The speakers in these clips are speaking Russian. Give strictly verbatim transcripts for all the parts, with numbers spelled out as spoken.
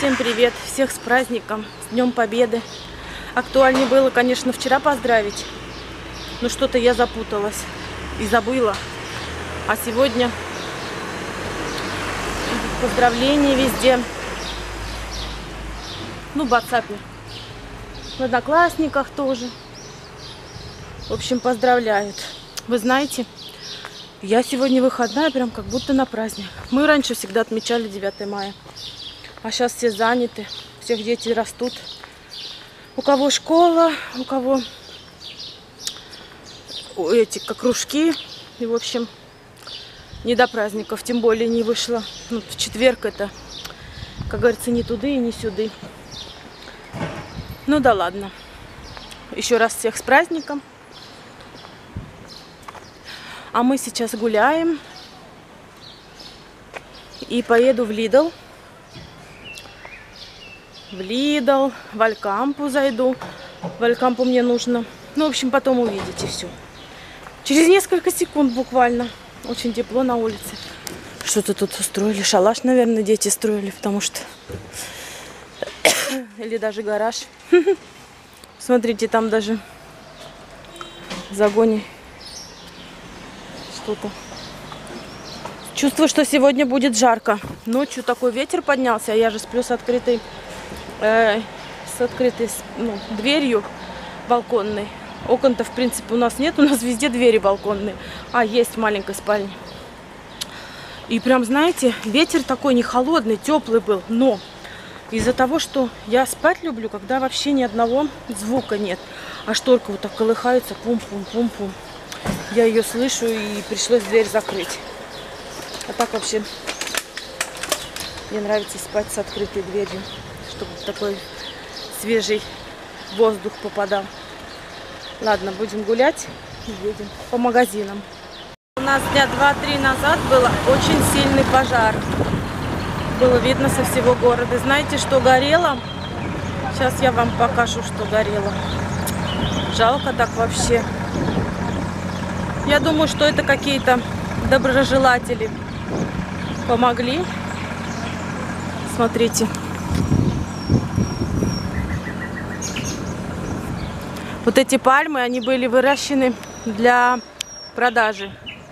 Всем привет! Всех с праздником, с Днем Победы. Актуальнее было, конечно, вчера поздравить, но что-то я запуталась и забыла. А сегодня поздравления везде. Ну, в WhatsApp, в Одноклассниках тоже. В общем, поздравляют. Вы знаете, я сегодня выходная, прям как будто на праздник. Мы раньше всегда отмечали девятое мая. А сейчас все заняты, всех дети растут. У кого школа, у кого эти как кружки. И, в общем, не до праздников, тем более не вышло. Ну, в четверг это, как говорится, не туды и не сюды. Ну да ладно. Еще раз всех с праздником. А мы сейчас гуляем. И поеду в Lidl. В Lidl, в Алькампу зайду. В Алькампу мне нужно. Ну, в общем, потом увидите все. Через несколько секунд буквально. Очень тепло на улице. Что-то тут устроили. Шалаш, наверное, дети строили, потому что... Или даже гараж. Смотрите, там даже в загоне что-то. Чувствую, что сегодня будет жарко. Ночью такой ветер поднялся, а я же сплю с открытой, э, с открытой ну, дверью балконной. Окон-то, в принципе, у нас нет, у нас везде двери балконные. А, есть в маленькой спальне. И прям, знаете, ветер такой не холодный, теплый был. Но из-за того, что я спать люблю, когда вообще ни одного звука нет. А шторка вот так колыхается, пум-пум-пум-пум. Я ее слышу, и пришлось дверь закрыть. А так вообще мне нравится спать с открытой дверью, чтобы такой свежий воздух попадал. Ладно, будем гулять и едем по магазинам. У нас дня два-три назад был очень сильный пожар. Было видно со всего города. Знаете, что горело? Сейчас я вам покажу, что горело. Жалко так вообще. Я думаю, что это какие-то доброжелатели помогли. Смотрите. Вот эти пальмы, они были выращены для продажи.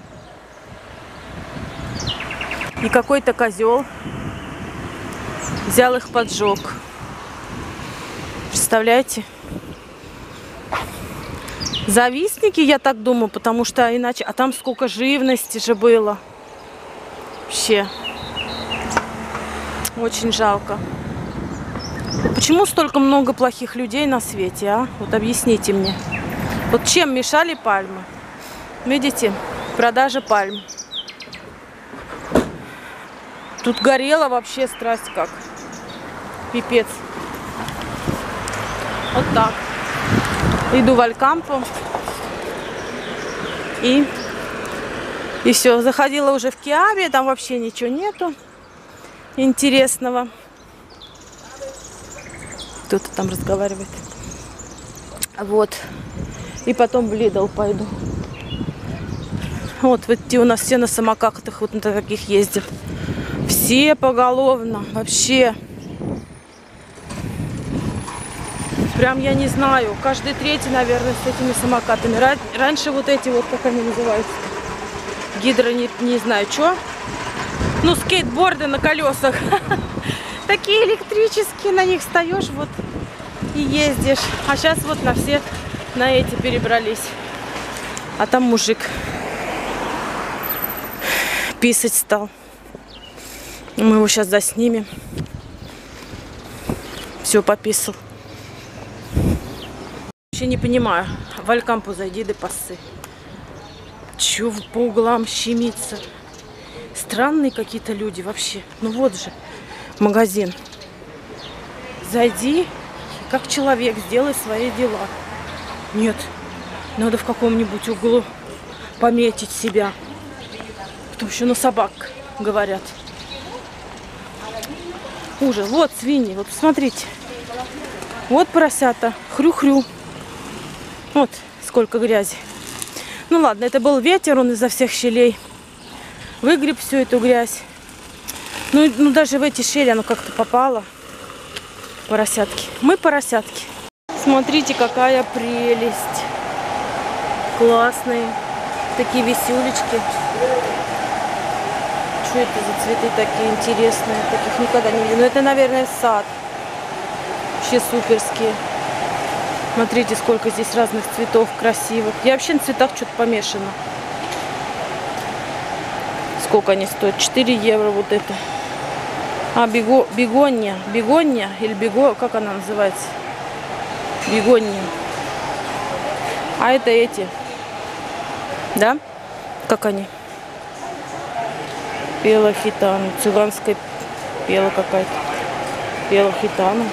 И какой-то козел взял их, поджег. Представляете? Завистники, я так думаю, потому что иначе... А там сколько живности же было. Вообще. Очень жалко. Почему столько много плохих людей на свете, а? Вот объясните мне. Вот чем мешали пальмы? Видите? Продажа пальм. Тут горело вообще страсть как. Пипец. Вот так. Иду в Алькампу. И, и все. Заходила уже в Киави. Там вообще ничего нету интересного. Кто-то там разговаривает. Вот. И потом в Lidl пойду. Вот, вот эти у нас все на самокатах, вот на таких ездят. Все поголовно. Вообще. Прям я не знаю. Каждый третий, наверное, с этими самокатами. Раньше вот эти вот, как они называются, гидро, не, не знаю, что. Ну, скейтборды на колесах. Такие электрические, на них встаешь вот и ездишь. А сейчас вот на все на эти перебрались. А там мужик писать стал. Мы его сейчас заснимем. Все, пописал. Вообще не понимаю. В Алькампу зайди, да пассы. Чё по углам щемиться? Странные какие-то люди вообще. Ну вот же магазин. Зайди, как человек, сделай свои дела. Нет, надо в каком-нибудь углу пометить себя. Потом еще на собак говорят. Ужас. Вот свиньи, вот посмотрите. Вот поросята. Хрю-хрю. Вот сколько грязи. Ну ладно, это был ветер, он изо всех щелей выгреб всю эту грязь. Ну, ну даже в эти щели оно как-то попало. поросятки. Мы поросятки. Смотрите, какая прелесть. Классные. Такие висюлечки. Что это за цветы такие интересные? Таких никогда не видела. Ну, это, наверное, сад. Вообще суперские. Смотрите, сколько здесь разных цветов красивых. Я вообще на цветах что-то помешана. Сколько они стоят? четыре евро вот это. А, бего, бегонья. Бегонья или бего... Как она называется? Бегонья. А это эти. Да? Как они? Пела хитану. Цыганская пела какая-то. Пела хитану.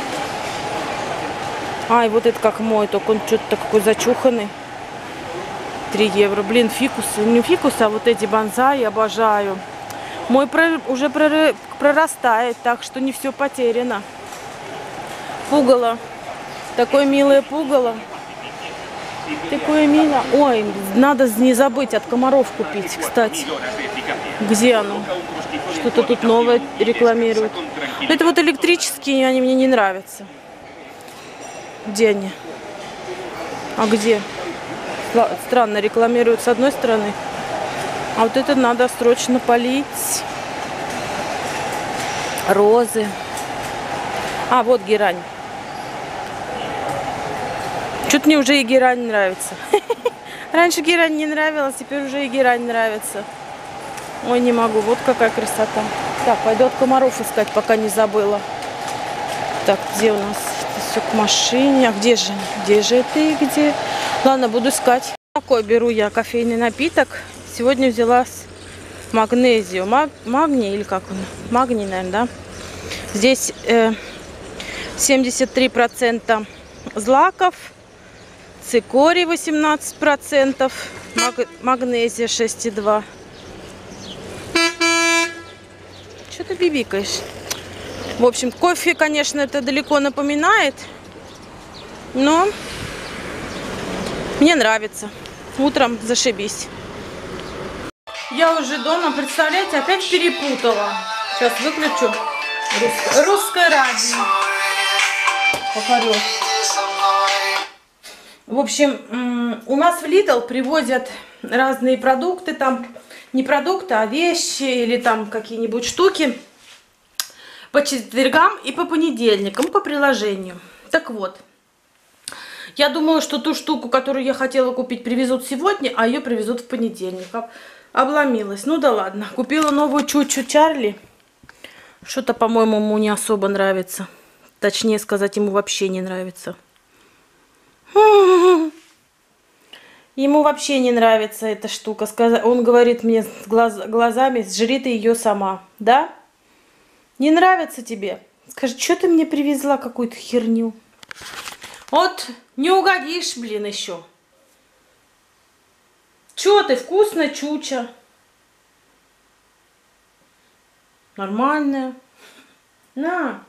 А, и вот это как мой, только он что-то такой зачуханный. три евро. Блин, фикусы. Не фикусы, а вот эти бонсай обожаю. Мой про, уже прор, прорастает, так что не все потеряно. Пугало. Такое милое пугало. Такое милое. Ой, надо не забыть от комаров купить, кстати. Где оно? Что-то тут новое рекламируют. Это вот электрические, они мне не нравятся. Где они? А где? Странно, рекламируют с одной стороны. А вот это надо срочно полить. Розы. А, вот герань. Что-то мне уже и герань нравится. Раньше герань не нравилась, теперь уже и герань нравится. Ой, не могу. Вот какая красота. Так, пойду от комаров искать, пока не забыла. Так, где у нас? Это все к машине. А где же? Где же ты? Где? Ладно, буду искать. Такой беру я кофейный напиток. Сегодня взяла магнезию. Маг, магний или как он? Магний, наверное, да? Здесь э, семьдесят три процента злаков. Цикорий восемнадцать процентов. Маг, магнезия шесть и два. Что ты бибикаешь? В общем, кофе, конечно, это далеко напоминает. Но мне нравится. Утром зашибись. Я уже дома, представляете, опять перепутала. Сейчас выключу. Рус... Русское радио. Покорёт. В общем, у нас в Lidl привозят разные продукты. Там не продукты, а вещи или там какие-нибудь штуки. По четвергам и по понедельникам, по приложению. Так вот. Я думала, что ту штуку, которую я хотела купить, привезут сегодня, а ее привезут в понедельник. Обломилась. Ну да ладно. Купила новую чучу Чарли. Что-то, по-моему, ему не особо нравится. Точнее сказать, ему вообще не нравится. Ему вообще не нравится эта штука. Он говорит мне с глаз... глазами, сжри ты ее сама. Да? Не нравится тебе? Скажи, что ты мне привезла какую-то херню? Вот не угодишь, блин, еще. Чё ты, вкусная чуча. Нормальная. На.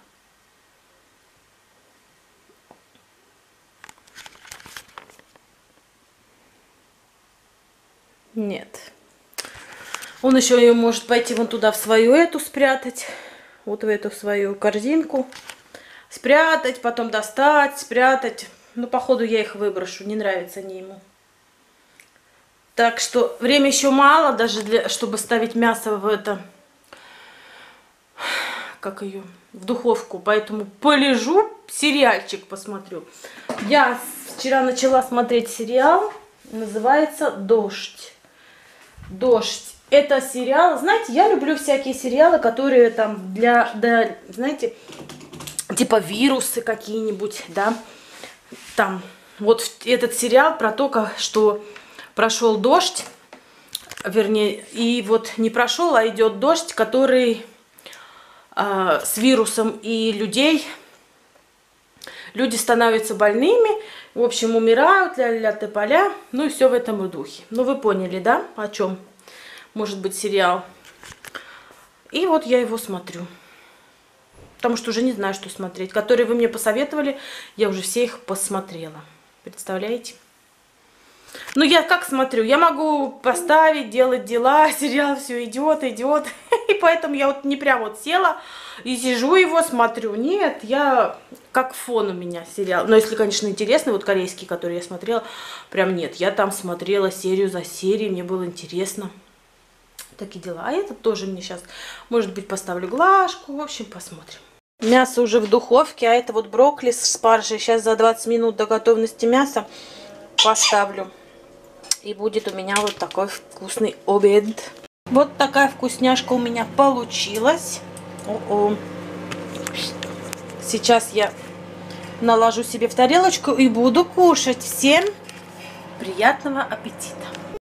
Нет. Он еще ее может пойти вон туда в свою эту спрятать. Вот в эту свою корзинку. Спрятать, потом достать, спрятать. Ну, походу, я их выброшу. Не нравятся они ему. Так что время еще мало, даже для, чтобы ставить мясо в это, как ее, в духовку. Поэтому полежу, сериальчик посмотрю. Я вчера начала смотреть сериал, называется «Дождь». «Дождь». Это сериал, знаете, я люблю всякие сериалы, которые там для, да, знаете, типа вирусы какие-нибудь, да. Там, вот этот сериал про то, как, что прошел дождь, вернее, и вот не прошел, а идет дождь, который э, с вирусом, и людей, люди становятся больными, в общем, умирают, ля-ля-ля, тополя, ну и все в этом духе. Ну, вы поняли, да, о чем может быть сериал. И вот я его смотрю. Потому что уже не знаю, что смотреть. Которые вы мне посоветовали, я уже все их посмотрела. Представляете? Ну, я как смотрю, я могу поставить, делать дела, сериал все идет, идет. И поэтому я вот не прям вот села и сижу его, смотрю. Нет, я как фон у меня сериал. Но если, конечно, интересный, вот корейский, который я смотрела, прям нет. Я там смотрела серию за серией, мне было интересно. Такие дела. А этот тоже мне сейчас, может быть, поставлю глажку. В общем, посмотрим. Мясо уже в духовке, а это вот брокколи с спаржей. Сейчас за двадцать минут до готовности мяса поставлю. И будет у меня вот такой вкусный обед. Вот такая вкусняшка у меня получилась. О-о. Сейчас я наложу себе в тарелочку и буду кушать. Всем приятного аппетита.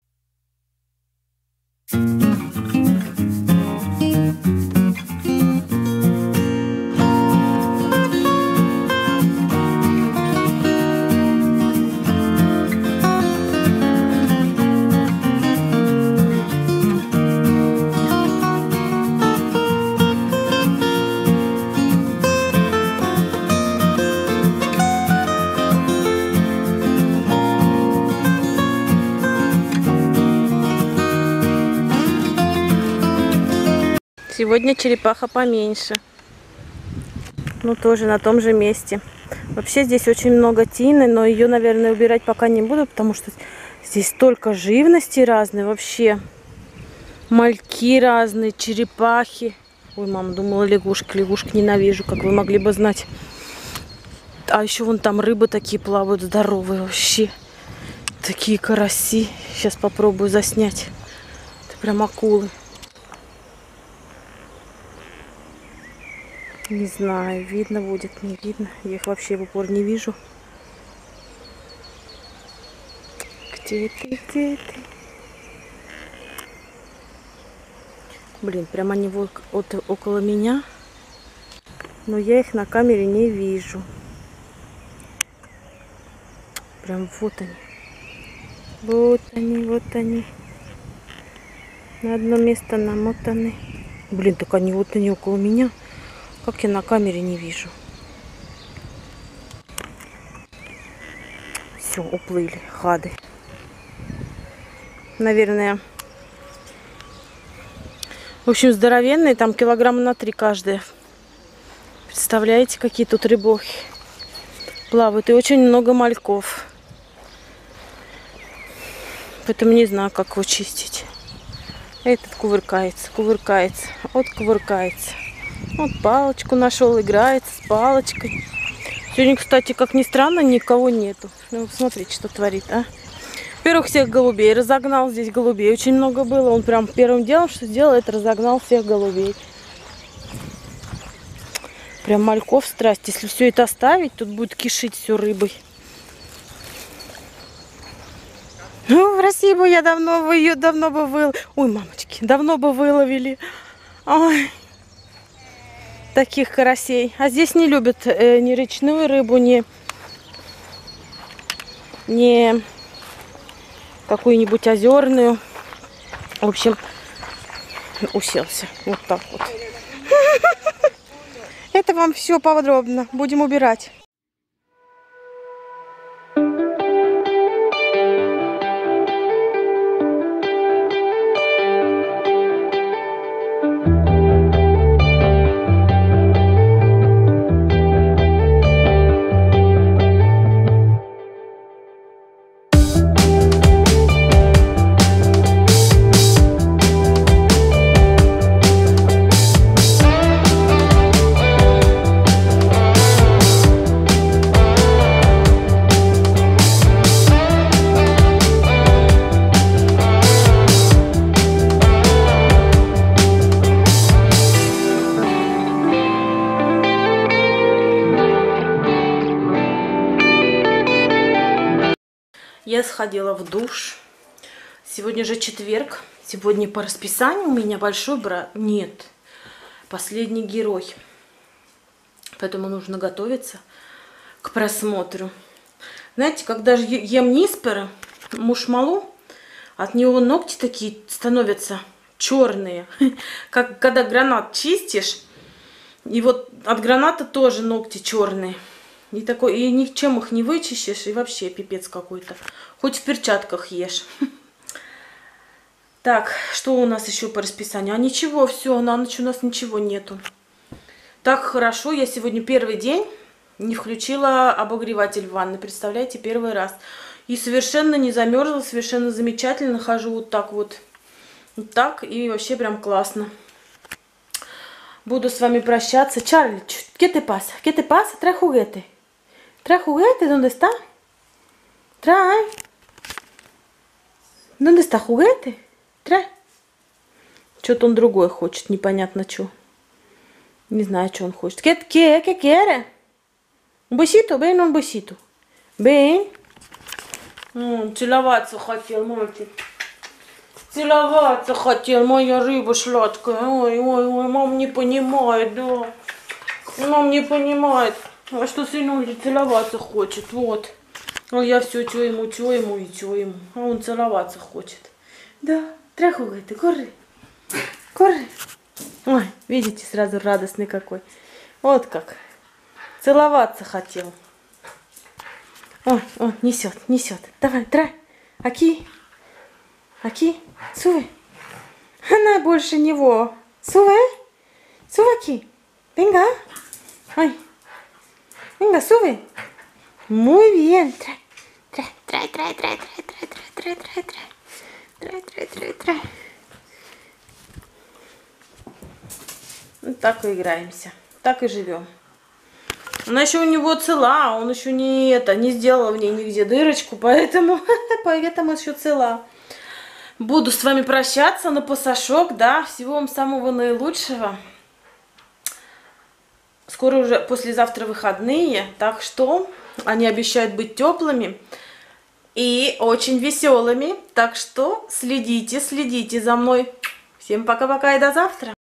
Сегодня черепаха поменьше. Ну, тоже на том же месте. Вообще здесь очень много тины, но ее, наверное, убирать пока не буду, потому что здесь столько живности разной. Вообще мальки разные, черепахи. Ой, мама, думала лягушки. Лягушек ненавижу, как вы могли бы знать. А еще вон там рыбы такие плавают здоровые вообще. Такие караси. Сейчас попробую заснять. Это прям акулы. Не знаю, видно будет, не видно. Я их вообще в упор не вижу. Где ты, где ты? Блин, прям они вот, вот около меня. Но я их на камере не вижу. Прям вот они. Вот они, вот они. На одно место намотаны. Блин, так они вот они около меня. Как я на камере не вижу. Все, уплыли хады. Наверное. В общем, здоровенные. Там килограмма на три каждая. Представляете, какие тут рыбохи плавают. И очень много мальков. Поэтому не знаю, как его чистить. Этот кувыркается, кувыркается. Вот кувыркается. Вот палочку нашел, играется с палочкой. Сегодня, кстати, как ни странно, никого нету. Ну, смотрите, что творит, а. Во-первых, всех голубей разогнал. Здесь голубей очень много было. Он прям первым делом, что сделал, это разогнал всех голубей. Прям мальков страсть. Если все это оставить, тут будет кишить все рыбой. Ну, в России бы я давно бы ее давно бы выловили. Ой, мамочки, давно бы выловили. Ой. Таких карасей. А здесь не любят э, ни речную рыбу, ни, ни какую-нибудь озерную. В общем, уселся. Вот так вот. Это вам все подробно. Будем убирать. Я сходила в душ. Сегодня же четверг. Сегодня по расписанию у меня большой брат. Нет, последний герой. Поэтому нужно готовиться к просмотру. Знаете, когда же ем ниспера, мушмалу, от него ногти такие становятся черные. Как когда гранат чистишь. И вот от граната тоже ногти черные. И, такой, и ничем их не вычищешь, и вообще пипец какой-то. Хоть в перчатках ешь. Так, что у нас еще по расписанию? А ничего, все, на ночь у нас ничего нету. Так хорошо, я сегодня первый день не включила обогреватель в ванной, представляете, первый раз. И совершенно не замерзла, совершенно замечательно, хожу вот так вот, вот так, и вообще прям классно. Budu с вами прощаться. Charlie, ¿qué te pasa? ¿Qué te pasa? Trae juguete. Trae juguete, ¿dónde está? Trae. ¿Dónde está juguete? Trae. Что-то он другой хочет, непонятно что. Не знаю, что он хочет. ¿Qué, qué, qué quiere? Un besito, ven un besito. Ven. М, целоваться хотел, мальчик. Целоваться хотел, моя рыба сладкая. Ой, ой, ой, мам не понимает, да. Мам не понимает, а что сынуля целоваться хочет, вот. А я все, что ему, что ему и что ему. А он целоваться хочет. Да, тряхугай ты, корри. Корри. Ой, видите, сразу радостный какой. Вот как. Целоваться хотел. Ой, ой, несет, несет. Давай, трай. Аки. Аки. Суве. Она больше него. Суве. Суваки. Venga. Ай. Venga, sube. Muy bien. Трай. Трай, трай, трай, трай, трай, трай, трай, трай, трай. Трай, трай, трай, трай. Вот так и играемся. Так и живем. Она еще у него цела, он еще не это, не сделал в ней нигде дырочку, поэтому, поэтому еще цела. Буду с вами прощаться на пасашок, да, всего вам самого наилучшего. Скоро уже послезавтра выходные, так что они обещают быть теплыми и очень веселыми, так что следите, следите за мной. Всем пока-пока и до завтра.